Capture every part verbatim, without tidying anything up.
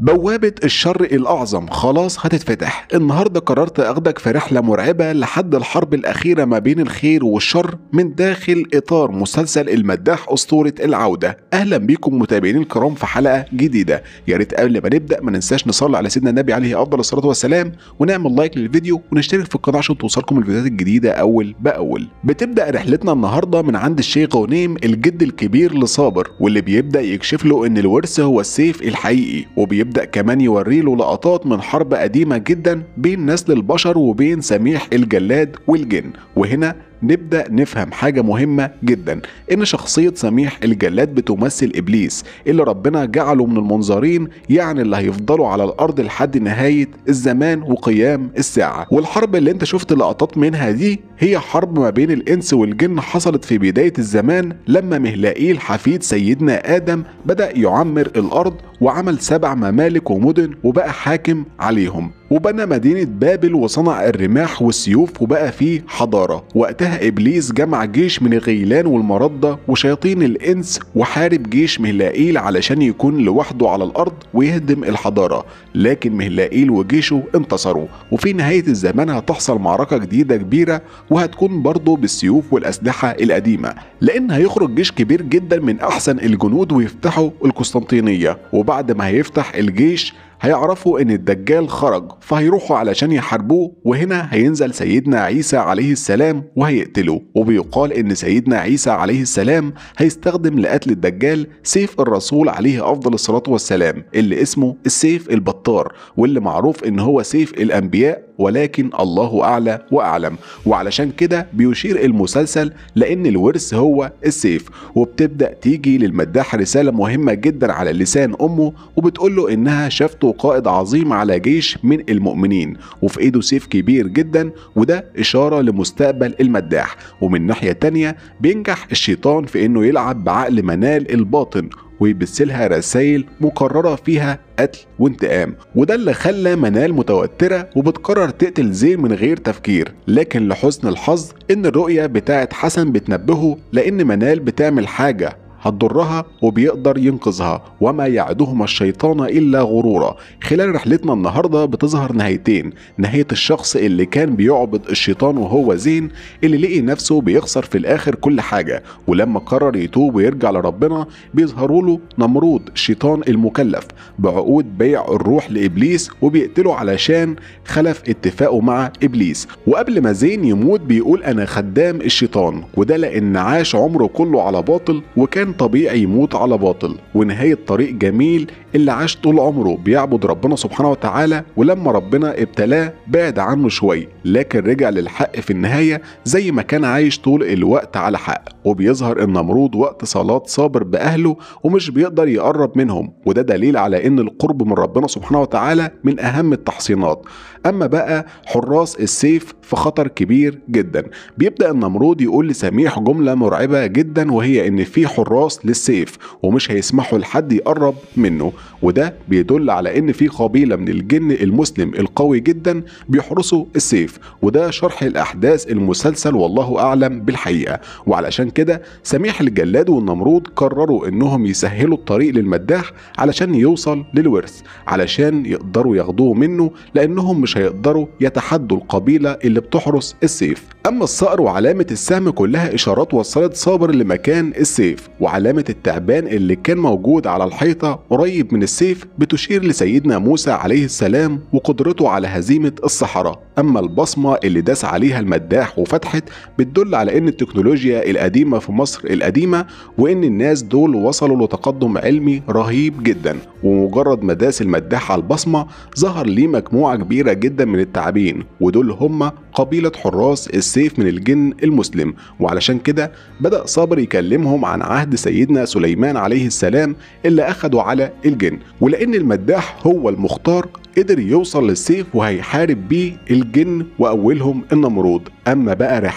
بوابة الشر الأعظم خلاص هتتفتح. النهاردة قررت أخدك في رحلة مرعبة لحد الحرب الأخيرة ما بين الخير والشر من داخل إطار مسلسل المداح أسطورة العودة. أهلا بكم متابعين الكرام في حلقة جديدة. يا ريت قبل ما نبدأ ما ننساش نصلي على سيدنا النبي عليه أفضل الصلاة والسلام، ونعمل لايك للفيديو ونشترك في القناة عشان توصلكم الفيديوهات الجديدة أول بأول. بتبدأ رحلتنا النهاردة من عند الشيخ غنيم الجد الكبير لصابر، واللي بيبدأ يكشف له إن الورث هو السيف الحقيقي، وبيبدأ يبدأ كمان يوري له لقطات من حرب قديمة جدا بين نسل البشر وبين سميح الجلاد والجن. وهنا نبدأ نفهم حاجة مهمة جدا، إن شخصية سميح الجلاد بتمثل إبليس اللي ربنا جعله من المنظرين، يعني اللي هيفضلوا على الأرض لحد نهاية الزمان وقيام الساعة. والحرب اللي انت شفت لقطات منها دي هي حرب ما بين الإنس والجن، حصلت في بداية الزمان لما مهلائيل حفيد سيدنا آدم بدأ يعمر الأرض وعمل سبع ممالك ومدن وبقى حاكم عليهم، وبنى مدينة بابل وصنع الرماح والسيوف وبقى فيه حضارة. وقتها إبليس جمع جيش من الغيلان والمردة وشياطين الإنس وحارب جيش مهلائيل علشان يكون لوحده على الأرض ويهدم الحضارة، لكن مهلائيل وجيشه انتصروا. وفي نهاية الزمان هتحصل معركة جديدة كبيرة وهتكون برضه بالسيوف والأسلحة القديمة، لأن هيخرج جيش كبير جدا من أحسن الجنود ويفتحوا القسطنطينية. وبعد ما هيفتح الجيش هيعرفوا ان الدجال خرج، فهيروحوا علشان يحاربوه. وهنا هينزل سيدنا عيسى عليه السلام وهيقتله. وبيقال ان سيدنا عيسى عليه السلام هيستخدم لقتل الدجال سيف الرسول عليه افضل الصلاة والسلام اللي اسمه السيف البطار، واللي معروف ان هو سيف الانبياء، ولكن الله اعلى واعلم. وعلشان كده بيشير المسلسل لان الورث هو السيف. وبتبدأ تيجي للمداح رسالة مهمة جدا على لسان امه، وبتقول له انها شافته قائد عظيم على جيش من المؤمنين وفي ايده سيف كبير جدا، وده اشارة لمستقبل المداح. ومن ناحية تانية بينجح الشيطان في انه يلعب بعقل منال الباطن ويبثلها رسائل مكررة فيها قتل وانتقام، وده اللي خلى منال متوترة وبتقرر تقتل زين من غير تفكير. لكن لحسن الحظ ان الرؤية بتاعت حسن بتنبهه لان منال بتعمل حاجة هتضرها وبيقدر ينقذها، وما يعدهما الشيطان إلا غرورا. خلال رحلتنا النهاردة بتظهر نهايتين، نهاية الشخص اللي كان بيعبد الشيطان وهو زين اللي لقي نفسه بيخسر في الآخر كل حاجة، ولما قرر يتوب ويرجع لربنا بيظهروا له نمرود الشيطان المكلف بعقود بيع الروح لإبليس وبيقتله علشان خلف اتفاقه مع إبليس. وقبل ما زين يموت بيقول أنا خدام الشيطان، وده لأن عاش عمره كله على باطل وكان طبيعي يموت على باطل. ونهاية طريق جميل اللي عاش طول عمره بيعبد ربنا سبحانه وتعالى، ولما ربنا ابتلاه بعد عنه شوي لكن رجع للحق في النهاية زي ما كان عايش طول الوقت على حق. وبيظهر النمرود وقت صلاة صابر بأهله ومش بيقدر يقرب منهم، وده دليل على ان القرب من ربنا سبحانه وتعالى من اهم التحصينات. اما بقى حراس السيف في خطر كبير جدا. بيبدأ النمرود يقول لسميح جملة مرعبة جدا، وهي ان في حراس للسيف ومش هيسمحوا لحد يقرب منه، وده بيدل على ان في قبيلة من الجن المسلم القوي جدا بيحرسوا السيف. وده شرح الاحداث المسلسل والله اعلم بالحقيقة. وعلشان كده سميح الجلاد والنمرود قرروا انهم يسهلوا الطريق للمداح علشان يوصل للورث، علشان يقدروا ياخدوه منه، لانهم مش هيقدروا يتحدوا القبيلة اللي بتحرس السيف. اما الصقر وعلامة السهم كلها اشارات وصلت صابر لمكان السيف، وعلامة التعبان اللي كان موجود على الحيطة قريب من السيف بتشير لسيدنا موسى عليه السلام وقدرته على هزيمة السحرة. اما البصمة اللي داس عليها المداح وفتحت بتدل على ان التكنولوجيا القديمة في مصر القديمة، وان الناس دول وصلوا لتقدم علمي رهيب جدا. ومجرد ما داس المداح على البصمة ظهر ليه مجموعة كبيرة جدا من التعابين، ودول هم قبيلة حراس السيف من الجن المسلم. وعلشان كده بدأ صابر يكلمهم عن عهد سيدنا سليمان عليه السلام اللي أخدوا على الجن، ولأن المداح هو المختار قدر يوصل للسيف وهيحارب بيه الجن وأولهم النمرود. أما بقى رحاب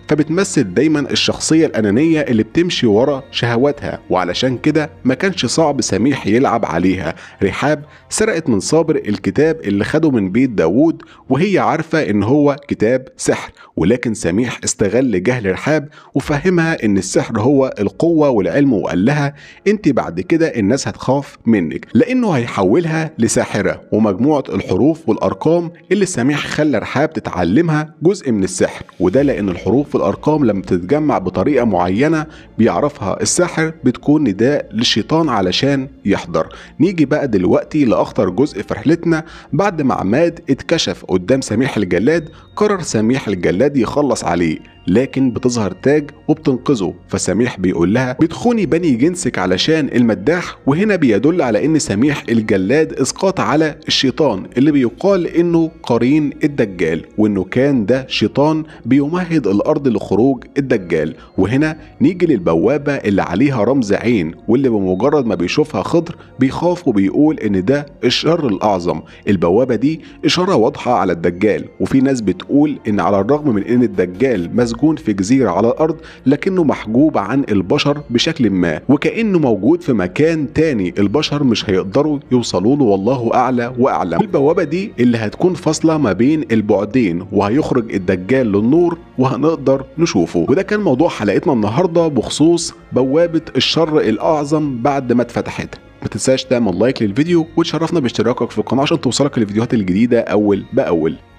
فبتمثل دايما الشخصية الأنانية اللي بتمشي ورا شهواتها، وعلشان كده ما كانش صعب سميح يلعب عليها. رحاب سرقت من صابر الكتاب اللي خده من بيت داوود وهي عارفة ان هو كتاب سحر، ولكن سميح استغل جهل رحاب وفهمها ان السحر هو القوة والعلم، وقال لها انت بعد كده الناس هتخاف منك، لانه هيحولها لساحرة. ومجموعة الحروف والارقام اللي سميح خلى رحاب تتعلمها جزء من السحر، وده لان الحروف والارقام لما بتتجمع بطريقة معينة بيعرفها الساحر بتكون نداء للشيطان علشان يحضر. نيجي بقى دلوقتي لاخطر جزء في رحلتنا. بعد ما عماد اتكشف قدام سميح الجلاد، قرر سميح الجلاد يخلص عليه، لكن بتظهر تاج وبتنقذه. فسميح بيقول لها بتخوني بني جنسك علشان المداح، وهنا بيدل على ان سميح الجلاد اسقاط على الشيطان اللي بيقال انه قرين الدجال، وانه كان ده شيطان بيمهد الارض لخروج الدجال. وهنا نيجي للبوابة اللي عليها رمز عين، واللي بمجرد ما بيشوفها خضر بيخاف وبيقول ان ده الشر الاعظم. البوابة دي اشارة واضحة على الدجال، وفي ناس بتقول ان على الرغم من ان الدجال مسجون في جزيرة على الارض لكنه محجوب عن البشر بشكل ما، وكأنه موجود في مكان تاني البشر مش هيقدروا يوصلوا له، والله اعلى واعلم. البوابة دي اللي هتكون فاصلة ما بين البعدين، وهيخرج الدجال للنور وهنقدر نشوفه. وده كان موضوع حلقتنا النهاردة بخصوص بوابة الشر الاعظم بعد ما اتفتحت. ما تنساش تعمل لايك للفيديو وتشرفنا باشتراكك في القناة عشان توصلك الفيديوهات الجديدة اول باول.